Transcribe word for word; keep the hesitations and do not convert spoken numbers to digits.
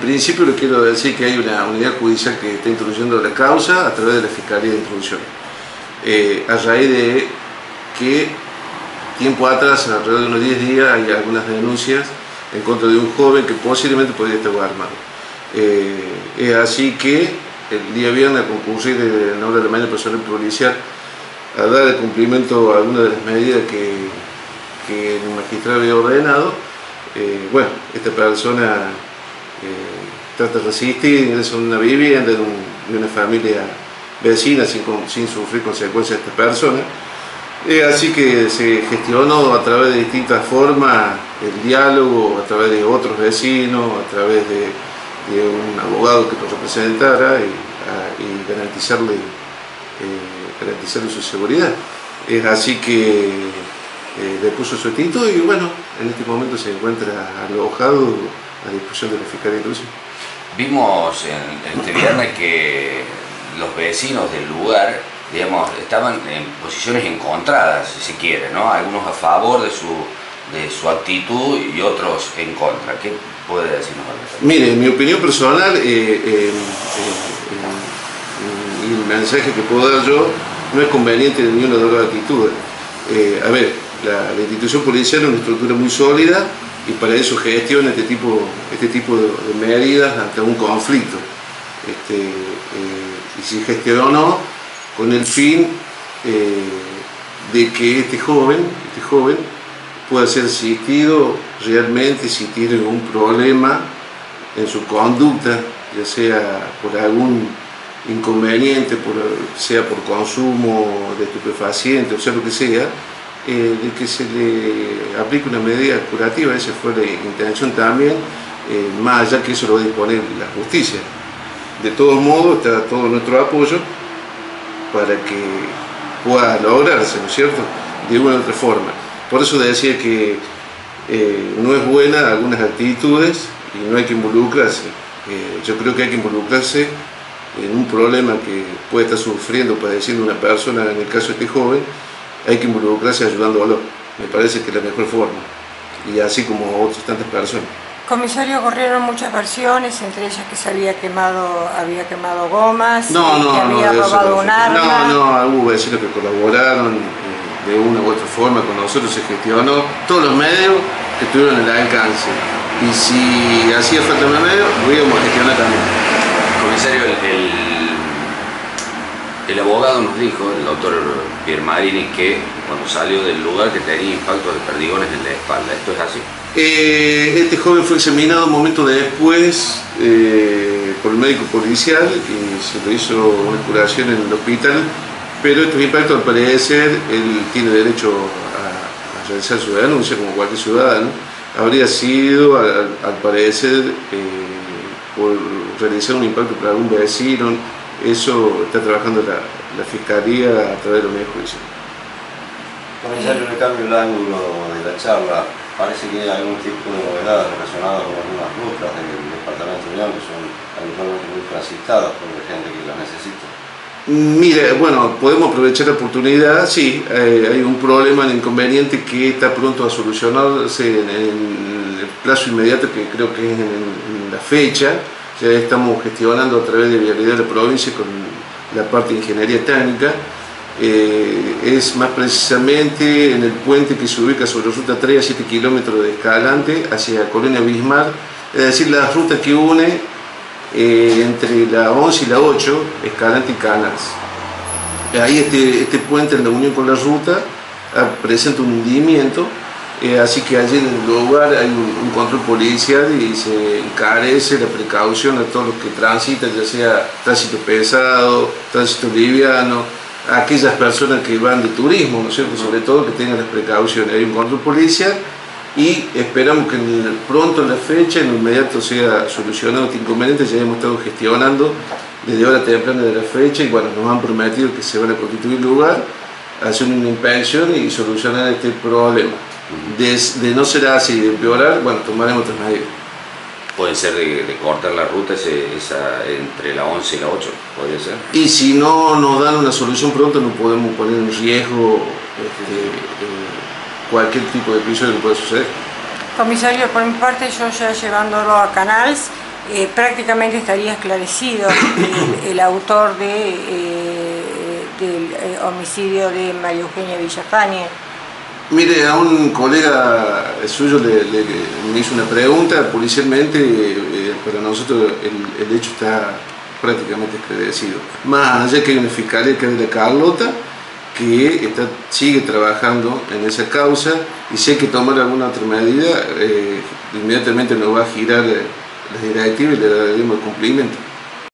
principio les quiero decir que hay una unidad judicial que está instruyendo la causa a través de la Fiscalía de Instrucción. Eh, a raíz de que tiempo atrás, alrededor de unos diez días, hay algunas denuncias en contra de un joven que posiblemente podría estar armado. Eh, es así que el día viernes a concurrir en la hora de la mañana personal policial a dar el cumplimiento a algunas de las medidas que, que el magistrado había ordenado. Eh, bueno, esta persona eh, trata de resistir, ingresa en una vivienda de, un, de una familia vecina sin, sin sufrir consecuencias de esta persona. Eh, así que se gestionó a través de distintas formas el diálogo, a través de otros vecinos, a través de, de un abogado que lo representara y, a, y garantizarle, eh, garantizarle su seguridad. Es así que eh, le puso su título y bueno, en este momento se encuentra alojado a disposición de la Fiscalía de Instrucción. Vimos en, en este viernes que los vecinos del lugar, digamos, estaban en posiciones encontradas, si se quiere, ¿no? Algunos a favor de su, de su actitud y otros en contra. ¿Qué puede decirnos al respecto? Mire, en mi opinión personal, eh, eh, eh, eh, y el mensaje que puedo dar yo, no es conveniente ni una de las actitudes. Eh, a ver, la, la institución policial es una estructura muy sólida y para eso gestiona este tipo, este tipo de, de medidas ante un conflicto. Este, eh, y si gestionó con el fin eh, de que este joven, este joven pueda ser asistido realmente si tiene algún problema en su conducta, ya sea por algún inconveniente, por, sea por consumo de estupefacientes, o sea lo que sea, eh, de que se le aplique una medida curativa. Esa fue la intención también, eh, más allá que eso lo va a disponer la justicia. De todos modos, está todo nuestro apoyo para que pueda lograrse, ¿no es cierto?, de una u otra forma. Por eso decía que eh, no es buena algunas actitudes y no hay que involucrarse. Eh, yo creo que hay que involucrarse en un problema que puede estar sufriendo, padeciendo una persona, en el caso de este joven, hay que involucrarse ayudándolo. Me parece que es la mejor forma, y así como otras tantas personas. Comisario, corrieron muchas versiones, entre ellas que se había quemado, había quemado gomas, no, no, que había no, robado eso, un arma. No, no, hubo vecinos que colaboraron eh, de una u otra forma con nosotros, se gestionó todos los medios que estuvieron en el alcance. Y si hacía falta más medios, lo íbamos a gestionar también. Comisario, el, el, el abogado nos dijo, el doctor Pierre Marini, que cuando salió del lugar que tenía impactos de perdigones en la espalda. ¿Esto es así? Eh, este joven fue examinado un momento después eh, por el médico policial y se le hizo una curación en el hospital, pero estos impactos, al parecer, él tiene derecho a, a realizar su denuncia como cualquier ciudadano. Habría sido, al, al parecer, eh, por realizar un impacto para algún vecino. Eso está trabajando la, la Fiscalía a través de los medios judiciales. Comisario, le cambio el ángulo de la charla. Parece que hay algún tipo de novedades relacionadas con algunas rutas del departamento de Unión que son habitualmente muy transitadas por la gente que las necesita. Mire, bueno, podemos aprovechar la oportunidad, sí, eh, hay un problema, un inconveniente que está pronto a solucionarse en, en el plazo inmediato, que creo que es en, en la fecha. Ya estamos gestionando a través de Vialidad de la provincia con la parte de ingeniería técnica. Eh, es más precisamente en el puente que se ubica sobre ruta tres a siete kilómetros de Escalante hacia Colonia Bismarck, es decir, la ruta que une eh, entre la once y la ocho, Escalante y Canals. Ahí este, este puente, en la unión con la ruta, presenta un hundimiento, eh, así que allí en el lugar hay un, un control policial y se encarece la precaución a todos los que transitan, ya sea tránsito pesado, tránsito liviano, a aquellas personas que van de turismo, ¿no es cierto?, sobre todo que tengan las precauciones. Hay un control policial y esperamos que en el, pronto en la fecha, en lo inmediato, sea solucionado este inconveniente. Ya hemos estado gestionando desde hora temprana de la fecha y bueno, nos han prometido que se van a constituir lugar, hacer una inspección y solucionar este problema. De, de no ser así, de empeorar, bueno, tomaremos otras medidas. Puede ser de, de cortar la ruta ese, esa, entre la once y la ocho, podría ser. Y si no nos dan una solución pronto, no podemos poner en riesgo este, eh, cualquier tipo de episodio que pueda suceder. Comisario, por mi parte, yo ya llevándolo a Canals, eh, prácticamente estaría esclarecido el, el autor de, eh, del eh, homicidio de María Eugenia Villafañe. Mire, a un colega suyo le, le, me hizo una pregunta, policialmente, eh, para nosotros el, el hecho está prácticamente esclarecido. Más allá que hay una fiscalía que es de la Carlota, que está, sigue trabajando en esa causa, y si hay que tomar alguna otra medida, eh, inmediatamente nos va a girar eh, la directiva y le daremos el cumplimiento.